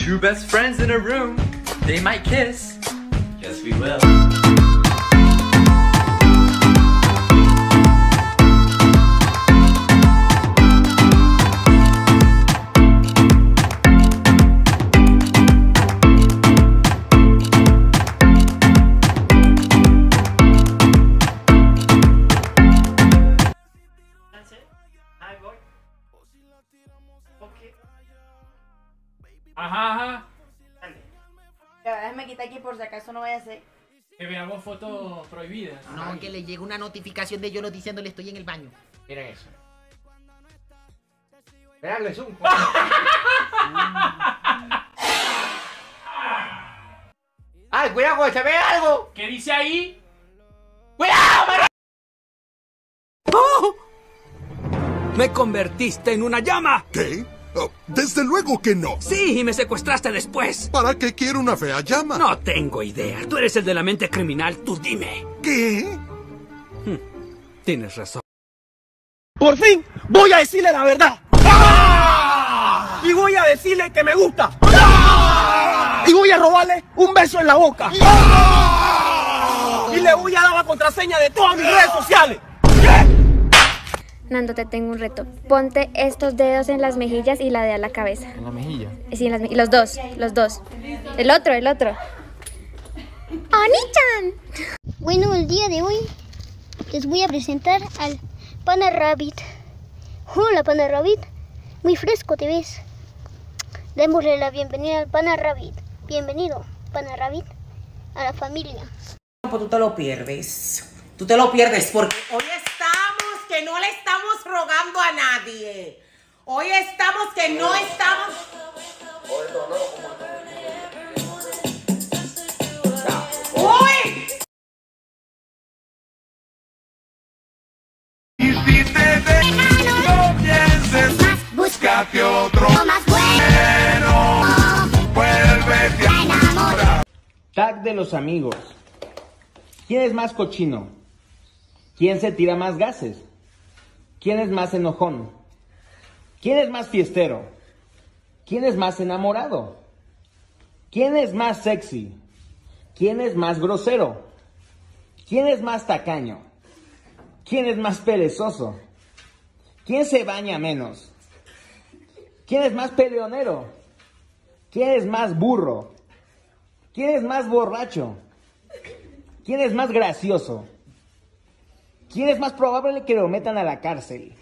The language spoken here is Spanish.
Two best friends in a room. They might kiss. Yes, we will. Ajá. Ya, déjame quitar aquí por si acaso no vaya a ser. Que veamos fotos prohibidas. No, que le llega una notificación de Yolo diciéndole estoy en el baño. Miren eso. Veanle zoom. ¡Ay, cuidado, se ve algo! ¿Qué dice ahí? ¡Cuidado, María! ¡Oh! ¡Me convertiste en una llama! ¿Qué? Oh, desde luego que no. Sí, y me secuestraste después. ¿Para qué quiero una fea llama? No tengo idea. Tú eres el de la mente criminal. Tú dime. ¿Qué? Tienes razón. Por fin voy a decirle la verdad. ¡Ah! Y voy a decirle que me gusta. ¡Ah! Y voy a robarle un beso en la boca. ¡Ah! Y le voy a dar la contraseña de todas mis redes sociales. Nando, te tengo un reto. Ponte estos dedos en las mejillas y ladea la cabeza. ¿En la mejilla? Sí, en las mejillas. Los dos. El otro. ¡Oni-chan! Bueno, el día de hoy les voy a presentar al Pana Rabbit. Hola, Pana Rabbit. Muy fresco te ves. Démosle la bienvenida al Pana Rabbit. Bienvenido, Pana Rabbit, a la familia. Tú te lo pierdes. Tú te lo pierdes porque hoy estamos que no le estamos rogando a nadie. Hoy estamos que no estamos... ¡Uy! Y si te dejas, no pienses, búscate otro más bueno, vuélvete a enamorar. Tag de los amigos. ¿Quién es más cochino? ¿Quién se tira más gases? ¿Quién es más enojón? ¿Quién es más fiestero? ¿Quién es más enamorado? ¿Quién es más sexy? ¿Quién es más grosero? ¿Quién es más tacaño? ¿Quién es más perezoso? ¿Quién se baña menos? ¿Quién es más peleonero? ¿Quién es más burro? ¿Quién es más borracho? ¿Quién es más gracioso? ¿Quién es más probable que lo metan a la cárcel?